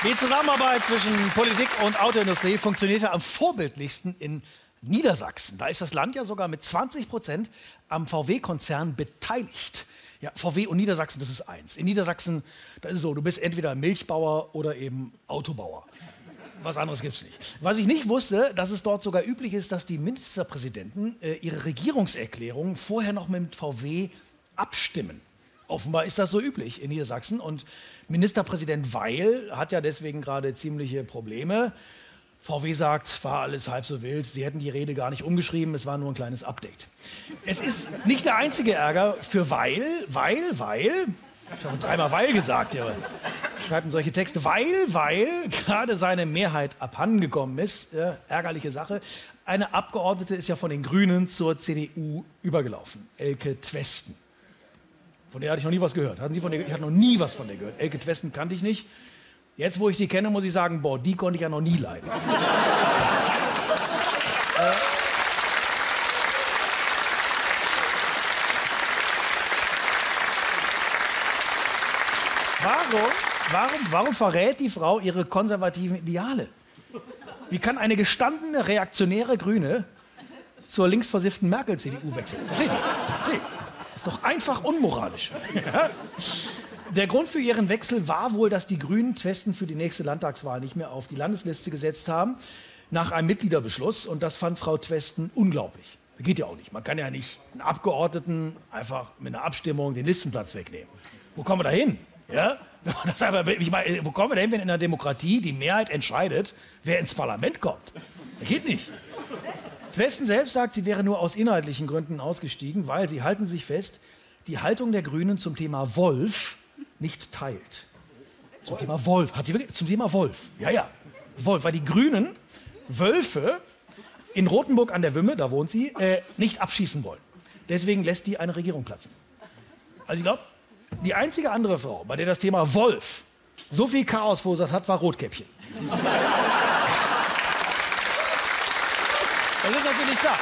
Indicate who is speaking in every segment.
Speaker 1: Die Zusammenarbeit zwischen Politik und Autoindustrie funktionierte am vorbildlichsten in Niedersachsen. Da ist das Land ja sogar mit 20% am VW-Konzern beteiligt. Ja, VW und Niedersachsen, das ist eins. In Niedersachsen, da ist es so, du bist entweder Milchbauer oder eben Autobauer. Was anderes gibt's nicht. Was ich nicht wusste, dass es dort sogar üblich ist, dass die Ministerpräsidenten ihre Regierungserklärungen vorher noch mit VW abstimmen. Offenbar ist das so üblich in Niedersachsen. Und Ministerpräsident Weil hat ja deswegen gerade ziemliche Probleme. VW sagt, war alles halb so wild, sie hätten die Rede gar nicht umgeschrieben, es war nur ein kleines Update. Es ist nicht der einzige Ärger für Weil, ich habe dreimal Weil gesagt, ja, schreiben solche Texte, weil gerade seine Mehrheit abhandengekommen ist, ärgerliche Sache. Eine Abgeordnete ist ja von den Grünen zur CDU übergelaufen, Elke Thwesten. Von der hatte ich noch nie was gehört. Hatten Sie von der? Ich hatte noch nie was von der gehört. Elke Thwesten kannte ich nicht. Jetzt, wo ich sie kenne, muss ich sagen, boah, die konnte ich ja noch nie leiden. Warum verrät die Frau ihre konservativen Ideale? Wie kann eine gestandene, reaktionäre Grüne zur linksversifften Merkel-CDU wechseln? Versteht ihr? Ist doch einfach unmoralisch. Der Grund für ihren Wechsel war wohl, dass die Grünen Thwesten für die nächste Landtagswahl nicht mehr auf die Landesliste gesetzt haben, nach einem Mitgliederbeschluss. Und das fand Frau Thwesten unglaublich. Das geht ja auch nicht. Man kann ja nicht einen Abgeordneten einfach mit einer Abstimmung den Listenplatz wegnehmen. Wo kommen wir da hin? Ja? Ich meine, wo kommen wir da hin, wenn in einer Demokratie die Mehrheit entscheidet, wer ins Parlament kommt? Das geht nicht. Thwesten selbst sagt, sie wäre nur aus inhaltlichen Gründen ausgestiegen, weil, sie halten sich fest, die Haltung der Grünen zum Thema Wolf nicht teilt. Zum Thema Wolf. Hat sie wirklich? Zum Thema Wolf. Ja. Wolf. Weil die Grünen Wölfe in Rothenburg an der Wümme, da wohnt sie, nicht abschießen wollen. Deswegen lässt die eine Regierung platzen. Also ich glaube, die einzige andere Frau, bei der das Thema Wolf so viel Chaos verursacht hat, war Rotkäppchen. Das ist natürlich klar.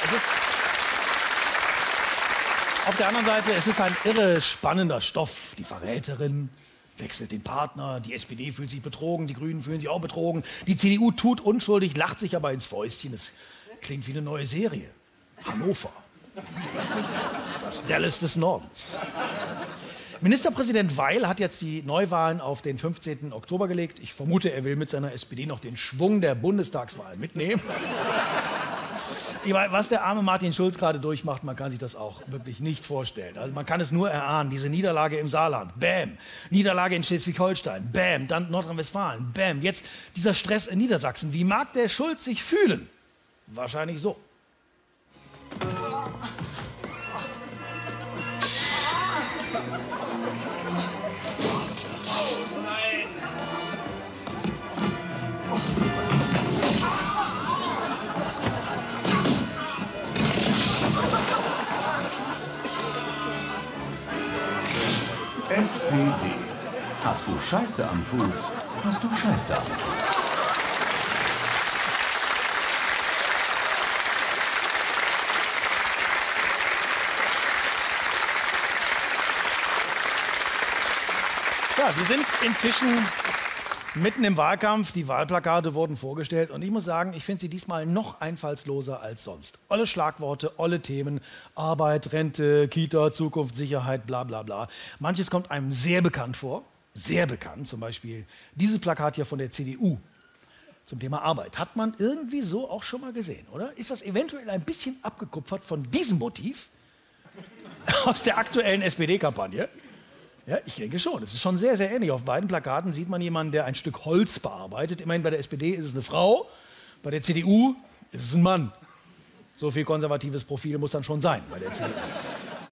Speaker 1: Auf der anderen Seite, es ist ein irre spannender Stoff. Die Verräterin wechselt den Partner, die SPD fühlt sich betrogen, die Grünen fühlen sich auch betrogen, die CDU tut unschuldig, lacht sich aber ins Fäustchen. Es klingt wie eine neue Serie. Hannover. Das Dallas des Nordens. Ministerpräsident Weil hat jetzt die Neuwahlen auf den 15. Oktober gelegt. Ich vermute, er will mit seiner SPD noch den Schwung der Bundestagswahl mitnehmen. Ich meine, was der arme Martin Schulz gerade durchmacht, man kann sich das auch wirklich nicht vorstellen. Also man kann es nur erahnen. Diese Niederlage im Saarland, bam. Niederlage in Schleswig-Holstein, bam. Dann Nordrhein-Westfalen, bam. Jetzt dieser Stress in Niedersachsen. Wie mag der Schulz sich fühlen? Wahrscheinlich so.
Speaker 2: SPD. Hast du Scheiße am Fuß, hast du Scheiße am Fuß.
Speaker 1: Ja, wir sind inzwischen mitten im Wahlkampf. Die Wahlplakate wurden vorgestellt. Und ich muss sagen, ich finde sie diesmal noch einfallsloser als sonst. Olle Schlagworte, olle Themen, Arbeit, Rente, Kita, Zukunft, Sicherheit, bla bla bla. Manches kommt einem sehr bekannt vor. Sehr bekannt. Zum Beispiel dieses Plakat hier von der CDU zum Thema Arbeit. Hat man irgendwie so auch schon mal gesehen, oder? Ist das eventuell ein bisschen abgekupfert von diesem Motiv aus der aktuellen SPD-Kampagne? Ja, ich denke schon. Es ist schon sehr, sehr ähnlich. Auf beiden Plakaten sieht man jemanden, der ein Stück Holz bearbeitet. Immerhin bei der SPD ist es eine Frau, bei der CDU ist es ein Mann. So viel konservatives Profil muss dann schon sein bei der CDU.